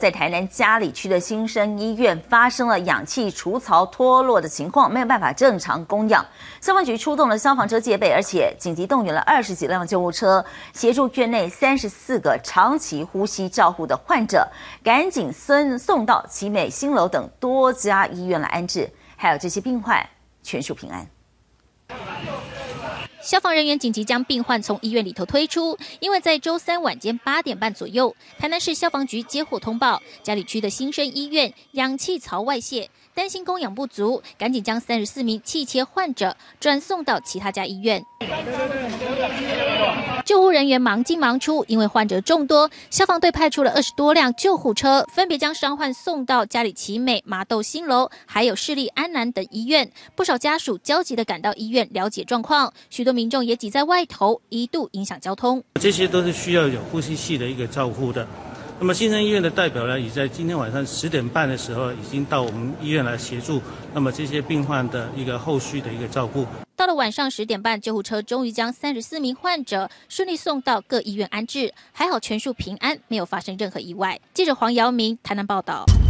在台南佳里区的新生医院发生了氧气除槽脱落的情况，没有办法正常供氧。消防局出动了消防车戒备，而且紧急动员了20几辆救护车，协助院内34个长期呼吸照护的患者，赶紧送到奇美新楼等多家医院来安置。还有这些病患全数平安。 消防人员紧急将病患从医院里头推出，因为在周3晚间8点半左右，台南市消防局接获通报，佳里区的新生医院氧气槽外泄，担心供氧不足，赶紧将34名气切患者转送到其他家医院。救护人员忙进忙出，因为患者众多，消防队派出了20多辆救护车，分别将伤患送到佳里奇美、麻豆新楼，还有市立安南等医院。不少家属焦急地赶到医院了解状况，许多民众也挤在外头，一度影响交通。 这些都是需要有呼吸器的一个照护的。那么新生医院的代表呢，也在今天晚上10点半的时候，已经到我们医院来协助，那么这些病患的一个后续的一个照顾。 到了晚上10点半，救护车终于将34名患者顺利送到各医院安置，还好全数平安，没有发生任何意外。记者黄瑶明台南报道。